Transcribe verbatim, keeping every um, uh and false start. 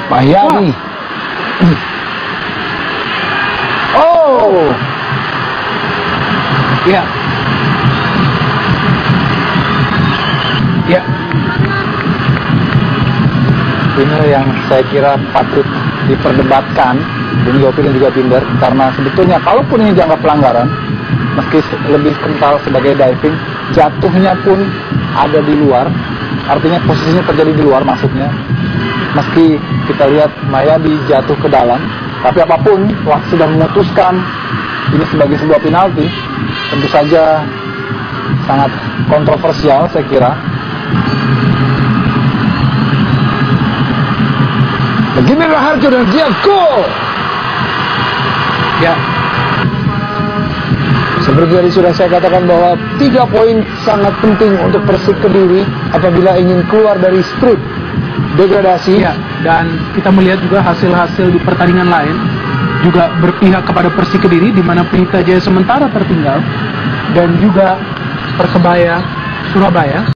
Mayani. Oh. Ya. Ya. Ini yang saya kira patut diperdebatkan dan Yopi dan juga Binder, karena sebetulnya kalaupun ini dianggap pelanggaran, meski lebih kental sebagai diving, jatuhnya pun ada di luar, artinya posisinya terjadi di luar maksudnya. Meski kita lihat Mayadi jatuh ke dalam, tapi apapun wasit sudah memutuskan ini sebagai sebuah penalti, tentu saja sangat kontroversial saya kira. Begini Raharjo dan dia gol. Ya. Seperti tadi sudah saya katakan bahwa tiga poin sangat penting untuk Persik Kediri apabila ingin keluar dari strip degradasi. Ya, dan kita melihat juga hasil-hasil di pertandingan lain juga berpihak kepada Persik Kediri, di mana Pelita Jaya sementara tertinggal, dan juga Persebaya Surabaya